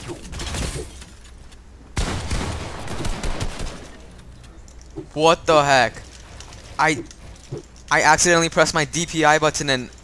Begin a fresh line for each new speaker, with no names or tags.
What the heck? I accidentally pressed my DPI button and